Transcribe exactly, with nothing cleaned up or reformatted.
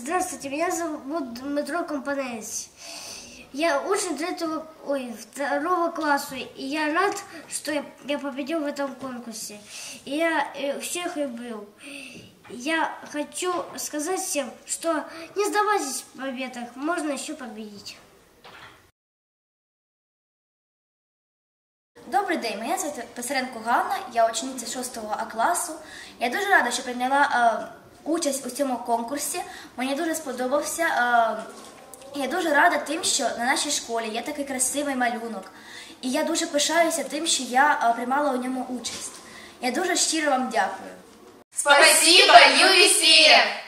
Здравствуйте, меня зовут Дмитро Компанец. Я учень третьего, ой, второго класса, и я рад, что я победил в этом конкурсе. И я всех люблю. Я хочу сказать всем, что не сдавайтесь в победах, можно еще победить. Добрий день, мене звати Писаренко Ганна, я учениця шостого А класу. Я дуже рада, що прийняла е, участь у цьому конкурсі. Мені дуже сподобався. Е, я дуже рада тим, що на нашій школі є такий красивий малюнок. І я дуже пишаюся тим, що я е, приймала у ньому участь. Я дуже щиро вам дякую. Спасибо, ю ві сі!